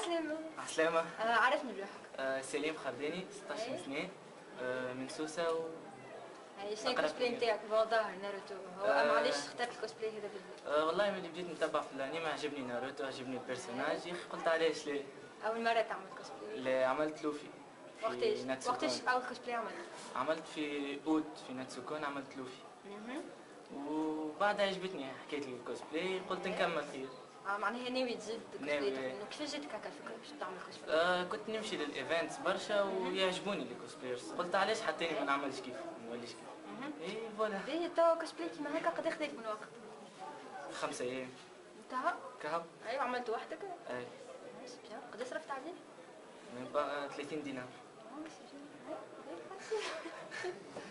عسلامة. عسلامة. عرفني بروحك. سليم خرداني 16 سنة، من سوسة شنو الكوسبلاي نتاعك؟ ظاهر ناروتو، هو معليش اخترت الكوسبلاي هذا بالذات؟ والله ملي بديت نتبع في الانمي عجبني ناروتو، عجبني البرسوناج، يا اخي قلت علاش ليه؟ أول مرة تعمل كوسبلاي؟ لا عملت لوفي. وقتاش أول كوسبلاي عملت؟ عملت في اوت في ناتسوكون، عملت لوفي. وبعدها عجبتني حكاية الكوسبلاي، قلت نكمل خير. معناها ناوي تزيد كوسبلاي؟ ناوي. كيفاش جاتك هكا الفكرة باش تعمل كوسبلاي؟ كنت نمشي للايفنتس برشا ويعجبوني الكوسبلايرز، قلت علاش حتى ما نعملش كيف ما نوليش كيف. اي فوالا. باهي توا كوسبلاي كيما هكا قد خذاك من وقت؟ 5 أيام. انتهى؟ كهو. ايوا عملت وحدك؟ اي. بيان. قد صرفت عليه؟ من 30 دينار.